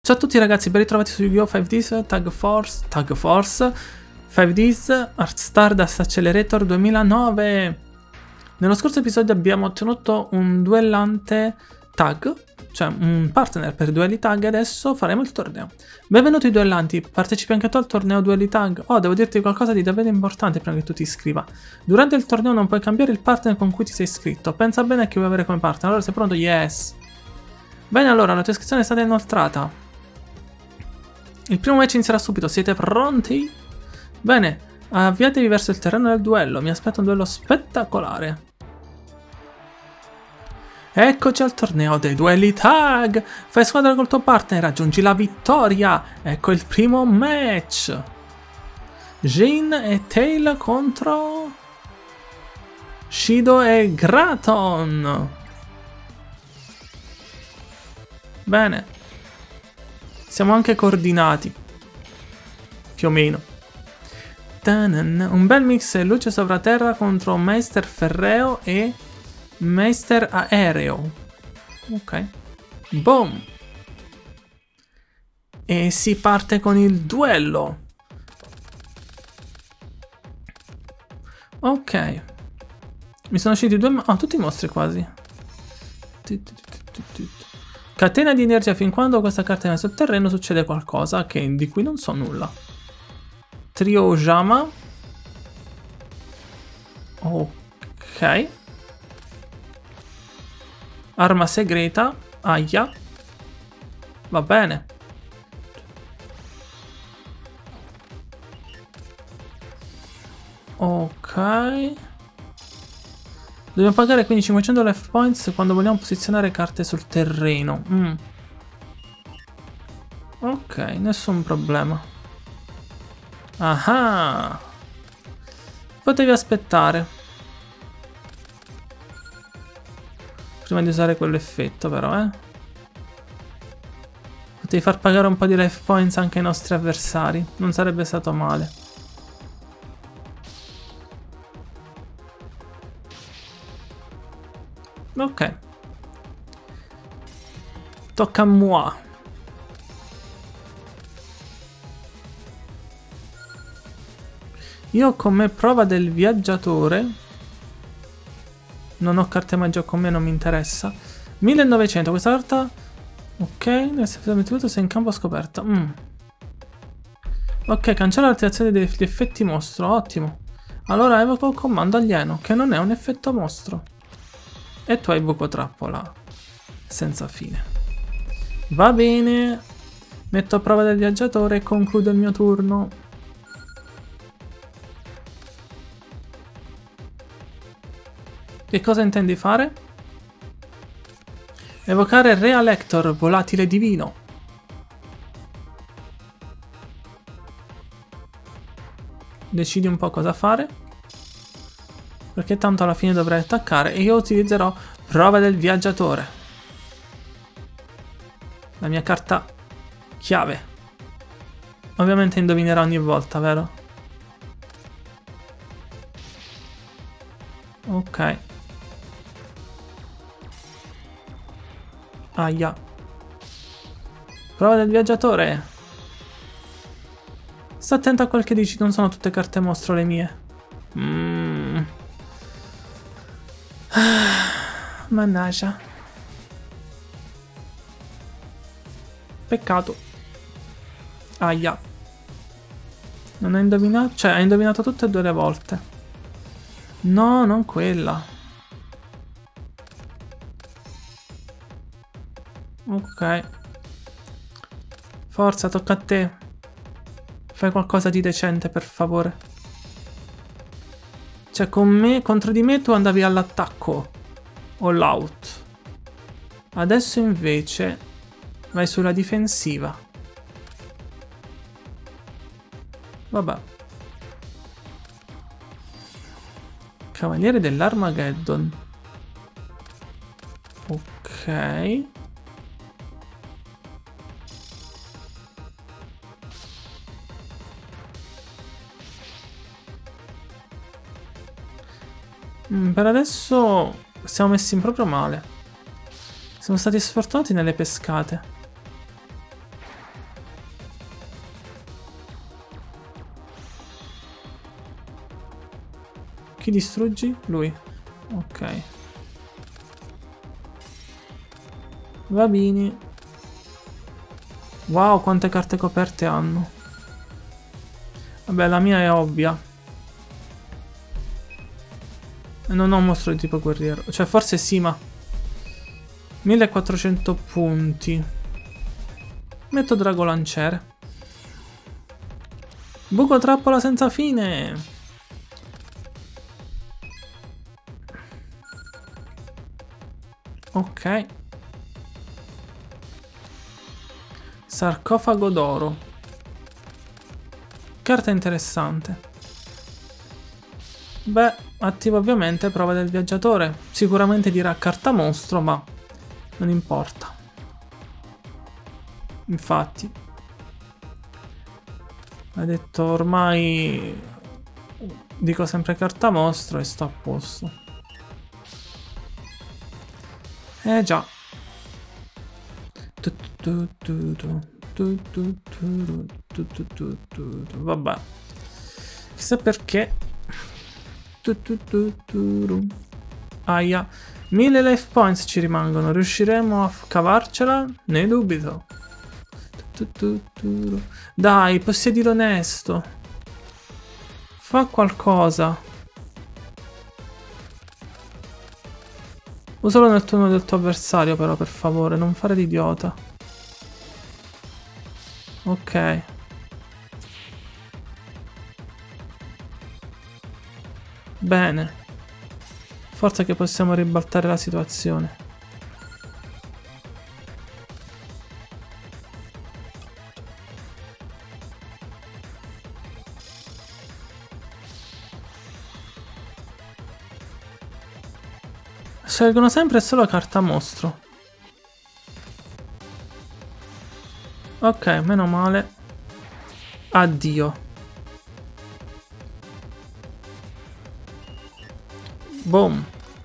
Ciao a tutti ragazzi, ben ritrovati su Yu-Gi-Oh! 5Ds Tag Force 5Ds Art Stardust Accelerator 2009. Nello scorso episodio abbiamo ottenuto un duellante tag, cioè un partner per duelli tag, e adesso faremo il torneo. Benvenuti duellanti, partecipi anche tu al torneo duelli tag. Oh, devo dirti qualcosa di davvero importante prima che tu ti iscriva. Durante il torneo non puoi cambiare il partner con cui ti sei iscritto. Pensa bene a chi vuoi avere come partner. Allora sei pronto? Yes. Bene, allora la tua iscrizione è stata inoltrata. Il primo match inizierà subito, siete pronti? Bene, avviatevi verso il terreno del duello, mi aspetta un duello spettacolare. Eccoci al torneo dei duelli tag! Fai squadra col tuo partner, raggiungi la vittoria! Ecco il primo match! Jin e Tail contro Shido e Graton! Bene. Siamo anche coordinati. Più o meno. Un bel mix luce sovraterra contro Meister Ferreo e Meister Aereo. Ok. Boom. E si parte con il duello. Ok. Mi sono usciti due... Oh, tutti i mostri quasi. Catena di energia, fin quando questa carta è sul terreno succede qualcosa di cui non so nulla. Trio Ojama. Ok. Arma segreta. Aia. Va bene. Ok. Dobbiamo pagare quindi 500 life points quando vogliamo posizionare carte sul terreno. Ok, nessun problema. Ah! Potevi aspettare. Prima di usare quell'effetto però, eh. Potevi far pagare un po' di life points anche ai nostri avversari. Non sarebbe stato male. Ok. Tocca a moi. Io come prova del viaggiatore. Non ho carte magia con me, non mi interessa. 1900, questa carta. Ok, nel senso sei in campo scoperta. Ok, cancella l'attivazione degli effetti mostro, ottimo. Allora evoco il comando alieno, che non è un effetto mostro. E tu hai buco trappola senza fine. Va bene. Metto a prova del viaggiatore e concludo il mio turno. Che cosa intendi fare? Evocare Real Hector, volatile divino. Decidi un po' cosa fare. Perché tanto alla fine dovrei attaccare e io utilizzerò prova del viaggiatore. La mia carta chiave. Ovviamente indovinerà ogni volta, vero? Ok. Aia. Prova del viaggiatore. Sta attento a quel che dici, non sono tutte carte mostro le mie. Mannaggia. Peccato. Aia. Non hai indovinato? Cioè, hai indovinato tutte e due le volte. No, non quella. Ok. Forza, tocca a te. Fai qualcosa di decente, per favore. Cioè, con me, contro di me tu andavi all'attacco. All out. Adesso invece vai sulla difensiva. Vabbè. Cavaliere dell'Armageddon. Ok. Per adesso siamo messi proprio male. Siamo stati sfortunati nelle pescate. Chi distruggi? Lui. Ok. Va bene. Wow, quante carte coperte hanno. Vabbè, la mia è ovvia. E non ho un mostro di tipo guerriero. Cioè, forse sì, ma 1400 punti. Metto drago lanciere. Buco trappola senza fine. Ok. Sarcofago d'oro. Carta interessante. Beh, attivo ovviamente prova del viaggiatore. Sicuramente dirà carta mostro, ma non importa. Infatti. Ha detto ormai dico sempre carta mostro e sto a posto. Già. Vabbè. Chissà perché. Aia. 1000 life points ci rimangono. Riusciremo a cavarcela? Ne dubito. Dai, possiedi l'onesto. Fa qualcosa. Usalo nel turno del tuo avversario però, per favore, non fare l'idiota. Ok. Bene. Forza che possiamo ribaltare la situazione. Scelgono sempre solo carta mostro. Ok, meno male. Addio. Boom.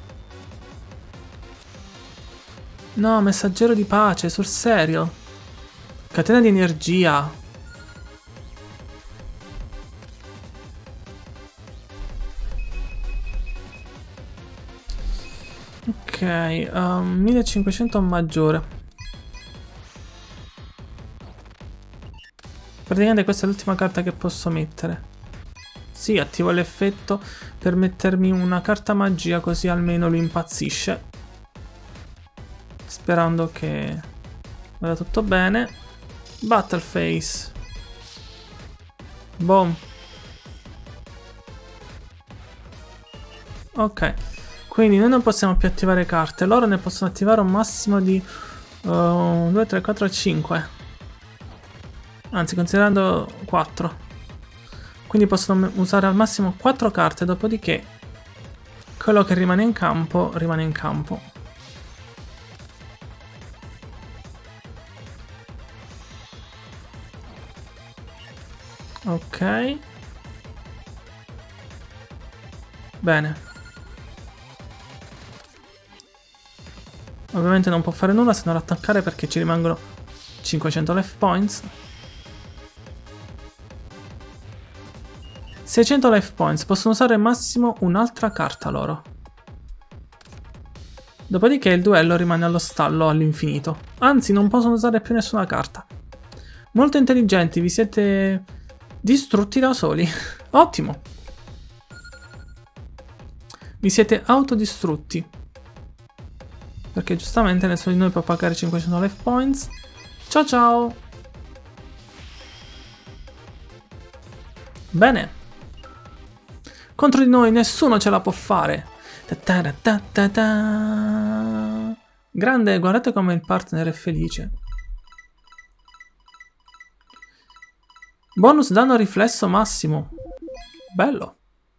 No, messaggero di pace, sul serio. Catena di energia. Ok, 1500 maggiore. Praticamente questa è l'ultima carta che posso mettere. Sì, attivo l'effetto per mettermi una carta magia così almeno lui impazzisce. Sperando che vada tutto bene. Battle Face. Boom. Ok. Quindi noi non possiamo più attivare carte. Loro ne possono attivare un massimo di 2, 3, 4, 5. Anzi, considerando 4. Quindi possono usare al massimo 4 carte, dopodiché quello che rimane in campo, rimane in campo. Ok. Bene. Ovviamente non può fare nulla se non attaccare perché ci rimangono 500 life points. 600 life points, possono usare al massimo un'altra carta loro. Dopodiché il duello rimane allo stallo all'infinito. Anzi, non possono usare più nessuna carta. Molto intelligenti, vi siete distrutti da soli. Ottimo. Vi siete autodistrutti. Perché giustamente nessuno di noi può pagare 500 life points. Ciao ciao. Bene. Contro di noi nessuno ce la può fare. Grande, guardate come il partner è felice. Bonus danno riflesso massimo. Bello.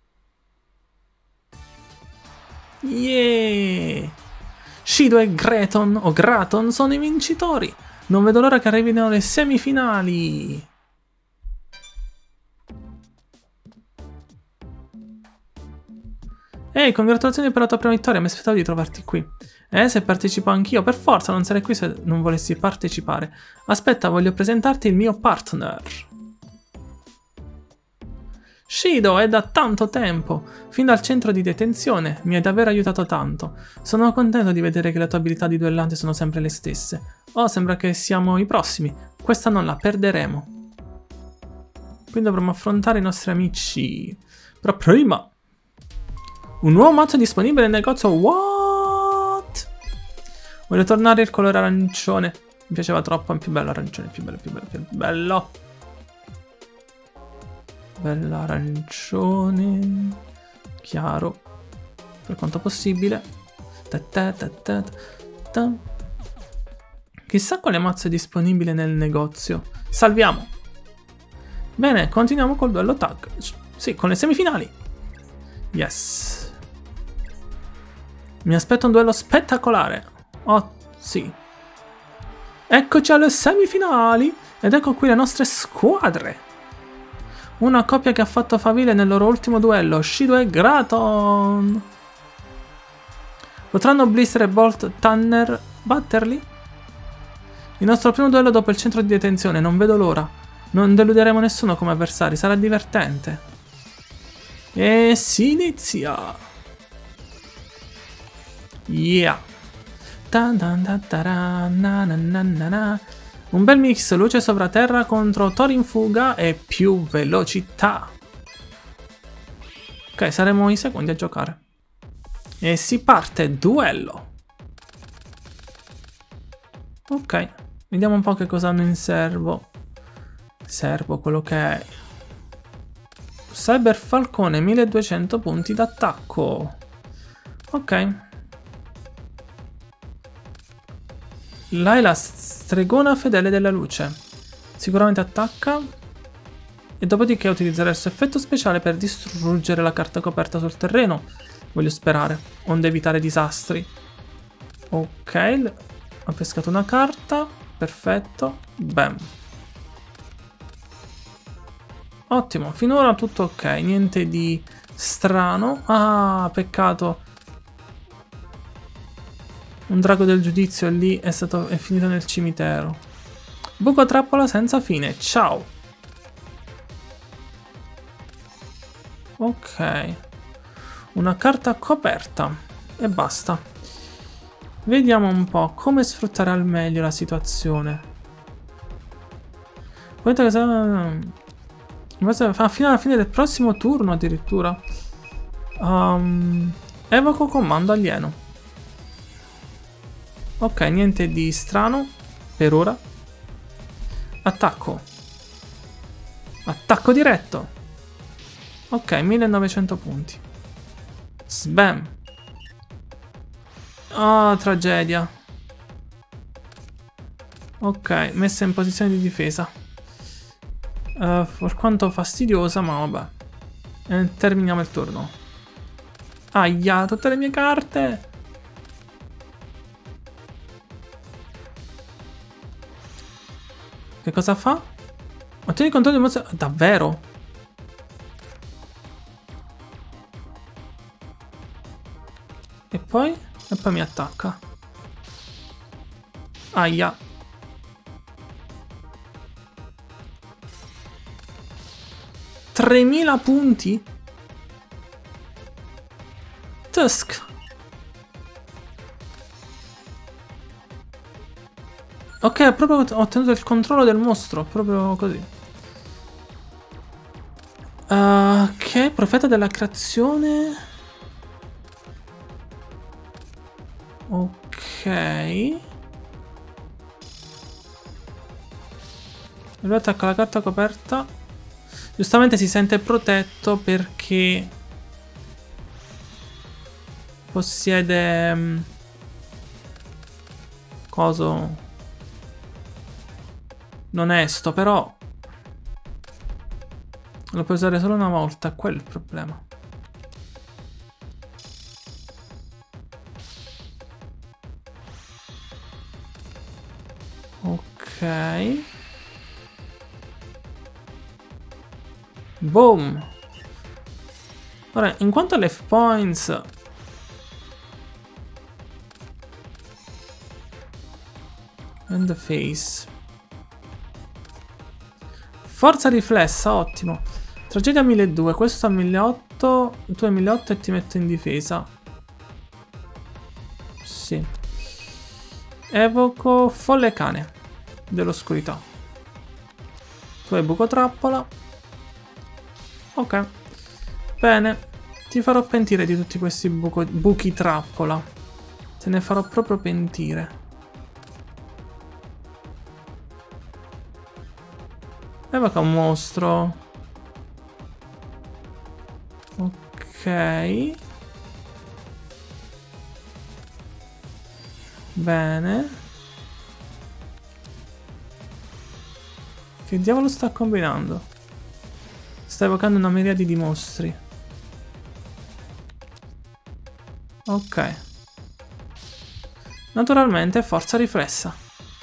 Yeah. Shido e Graton, o Graton, sono i vincitori. Non vedo l'ora che arrivino le semifinali. Ehi, congratulazioni per la tua prima vittoria, mi aspettavo di trovarti qui. Se partecipo anch'io, per forza non sarei qui se non volessi partecipare. Aspetta, voglio presentarti il mio partner. Shido, è da tanto tempo! Fin dal centro di detenzione, mi hai davvero aiutato tanto. Sono contento di vedere che le tue abilità di duellante sono sempre le stesse. Oh, sembra che siamo i prossimi. Questa non la perderemo. Quindi dovremo affrontare i nostri amici. Però prima... Un nuovo mazzo disponibile nel negozio. What? Voglio tornare il colore arancione. Mi piaceva troppo, è più bello arancione, più bello, più bello, più bello. Bello arancione. Chiaro. Per quanto possibile. Chissà quale mazzo è disponibile nel negozio. Salviamo. Bene, continuiamo col duello tag. Sì, con le semifinali. Yes. Mi aspetto un duello spettacolare. Oh, sì. Eccoci alle semifinali. Ed ecco qui le nostre squadre. Una coppia che ha fatto faville nel loro ultimo duello, Shido e Graton. Potranno Blister e Bolt Tanner batterli? Il nostro primo duello dopo il centro di detenzione, non vedo l'ora. Non deluderemo nessuno come avversari, sarà divertente. E si inizia. Yeah. Un bel mix, luce sovraterra contro Tori in fuga e più velocità. Ok, saremo i secondi a giocare. E si parte, duello. Ok, vediamo un po' che cosa hanno in serbo. Serbo, quello che è. Cyber Falcone, 1200 punti d'attacco. Ok. Layla, stregona fedele della luce. Sicuramente attacca. E dopodiché utilizzerà il suo effetto speciale per distruggere la carta coperta sul terreno. Voglio sperare, onde evitare disastri. Ok, ha pescato una carta. Perfetto. Bam. Ottimo, finora tutto ok. Niente di strano. Ah, peccato. Un drago del giudizio lì è finito nel cimitero. Buco trappola senza fine. Ciao. Ok. Una carta coperta. E basta. Vediamo un po' come sfruttare al meglio la situazione. Fino alla fine del prossimo turno addirittura. Evoco comando alieno. Ok, niente di strano per ora. Attacco. Attacco diretto. Ok, 1900 punti. Sbam. Oh, tragedia. Ok, messa in posizione di difesa. Per quanto fastidiosa, ma vabbè. Terminiamo il turno. Aia, tutte le mie carte. Che cosa fa? Ottieni il controllo di mostro. Davvero? E poi? E poi mi attacca. Aia. $3000 punti? Tusk. Ok, proprio ho ottenuto il controllo del mostro, proprio così. Ok, profeta della creazione. Ok. Lui attacca la carta coperta. Giustamente si sente protetto perché possiede coso non esto, però lo puoi usare solo una volta, quello è il problema. Ok. Boom. Ora, in quanto alle F-Points, and the face. Forza riflessa, ottimo. Tragedia 1200, questo a 1800, tu hai 1800 e ti metto in difesa. Sì. Evoco folle cane dell'oscurità. Tu hai buco trappola. Ok. Bene. Ti farò pentire di tutti questi buchi trappola. Te ne farò proprio pentire. Evoca un mostro. Ok. Bene. Che diavolo sta combinando? Sta evocando una miriade di mostri. Ok. Naturalmente forza riflessa.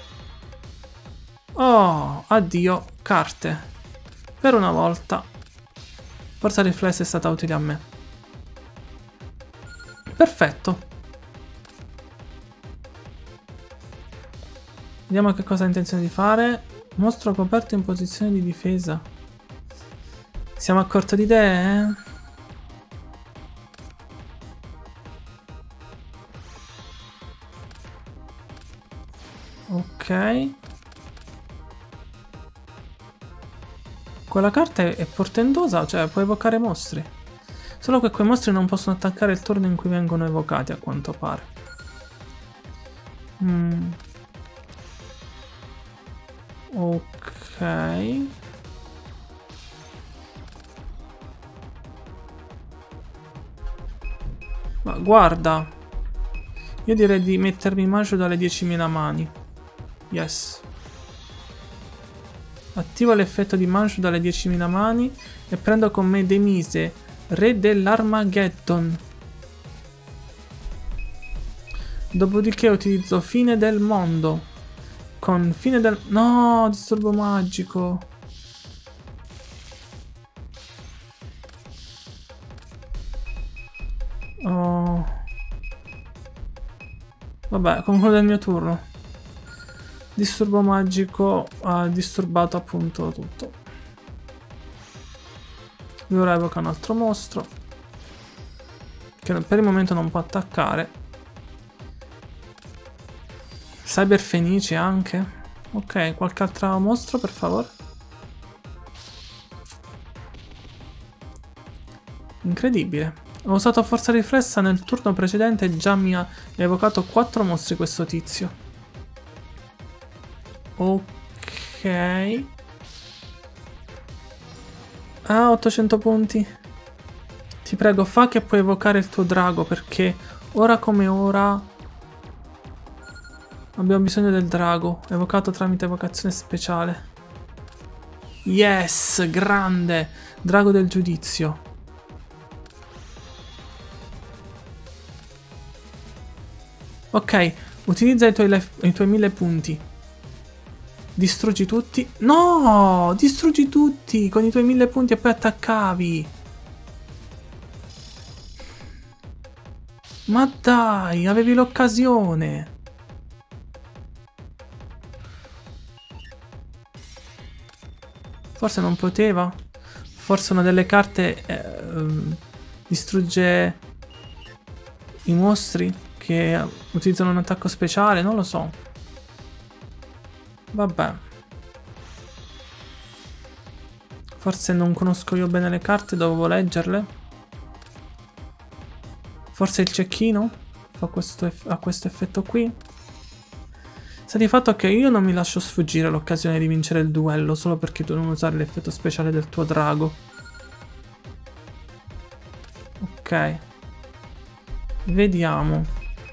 Oh, addio, carte. Per una volta. Forza riflessa è stata utile a me. Perfetto. Vediamo che cosa ha intenzione di fare. Mostro coperto in posizione di difesa. Siamo a corto di idee, eh? Ok. Quella carta è portentosa, cioè può evocare mostri. Solo che quei mostri non possono attaccare il turno in cui vengono evocati, a quanto pare. Ok. Ma guarda. Io direi di mettermi in maggio dalle 10.000 mani. Yes. Attivo l'effetto di Manchu dalle 10.000 mani e prendo con me Demise, re dell'Armageddon. Dopodiché utilizzo Fine del Mondo. Con Fine del... No, disturbo magico. Oh. Vabbè, concludo il mio turno. Disturbo magico ha disturbato appunto tutto. Lui ora evoca un altro mostro che per il momento non può attaccare. Cyber Fenice anche. Ok, qualche altro mostro per favore. Incredibile. Ho usato forza riflessa nel turno precedente e già mi ha evocato 4 mostri questo tizio. Ok. Ah, 800 punti. Ti prego, fa che puoi evocare il tuo drago, perché ora come ora abbiamo bisogno del drago, evocato tramite evocazione speciale. Yes, grande! Drago del giudizio. Ok, utilizza i tuoi 1000 punti. Distruggi tutti. No! Distruggi tutti con i tuoi 1000 punti e poi attaccavi. Ma dai, avevi l'occasione. Forse non poteva. Forse una delle carte distrugge i mostri che utilizzano un attacco speciale. Non lo so. Vabbè. Forse non conosco io bene le carte, dovevo leggerle. Forse il cecchino ha questo effetto qui. Sta di fatto che io non mi lascio sfuggire l'occasione di vincere il duello solo perché tu non usare l'effetto speciale del tuo drago. Ok. Vediamo.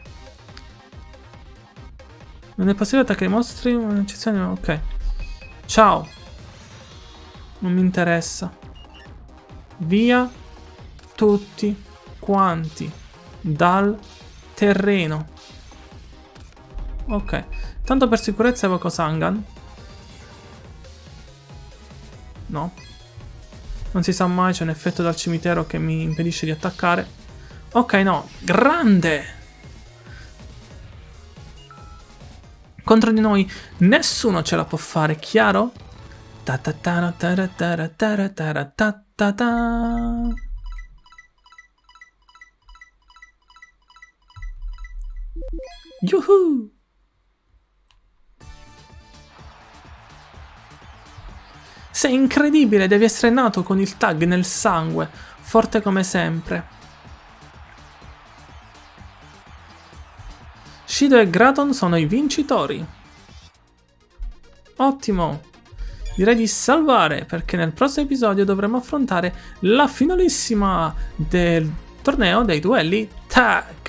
Non è possibile attaccare i mostri, un'eccezione, ok. Ciao. Non mi interessa. Via tutti quanti dal terreno. Ok. Tanto per sicurezza evoco Sangan. No. Non si sa mai, c'è un effetto dal cimitero che mi impedisce di attaccare. Ok, no. Grande! Contro di noi nessuno ce la può fare, chiaro? Ta-ta! Yuhu! Sei incredibile, devi essere nato con il tag nel sangue, forte come sempre. Shido e Graton sono i vincitori. Ottimo! Direi di salvare, perché nel prossimo episodio dovremo affrontare la finalissima del torneo dei duelli tag.